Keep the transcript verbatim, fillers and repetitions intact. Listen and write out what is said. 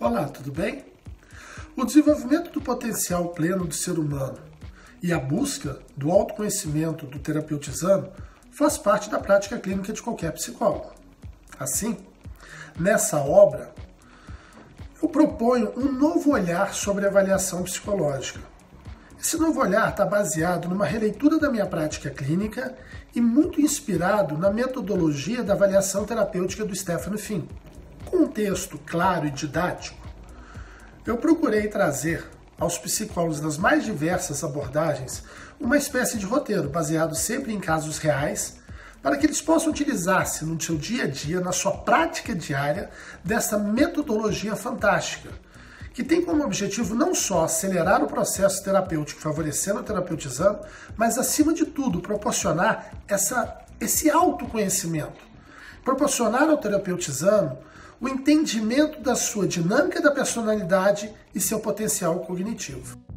Olá, tudo bem? O desenvolvimento do potencial pleno do ser humano e a busca do autoconhecimento do terapeutizando faz parte da prática clínica de qualquer psicólogo. Assim, nessa obra, eu proponho um novo olhar sobre a avaliação psicológica. Esse novo olhar está baseado numa releitura da minha prática clínica e muito inspirado na metodologia da avaliação terapêutica do Stephen Finn. Com um texto claro e didático, eu procurei trazer aos psicólogos das mais diversas abordagens uma espécie de roteiro baseado sempre em casos reais, para que eles possam utilizar-se no seu dia a dia, na sua prática diária, dessa metodologia fantástica, que tem como objetivo não só acelerar o processo terapêutico, favorecendo o terapeutizando, mas, acima de tudo, proporcionar essa, esse autoconhecimento, proporcionar ao terapeutizando o entendimento da sua dinâmica da personalidade e seu potencial cognitivo.